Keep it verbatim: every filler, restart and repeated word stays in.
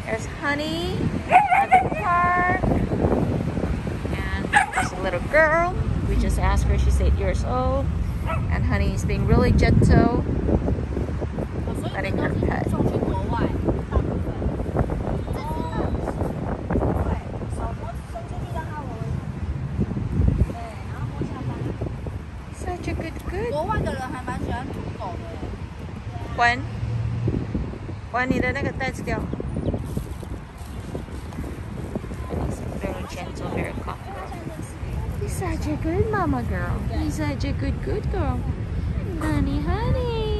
There's Honey at the park. And there's a little girl. We just asked her, she's eight years old. And Honey is being really gentle, letting her pet. Such a good good. 国外的人还蛮喜欢土狗的。 还还你的那个袋子掉。Very gentle, very confident. He's such a good mama girl. He's such a good good girl. Honey, honey.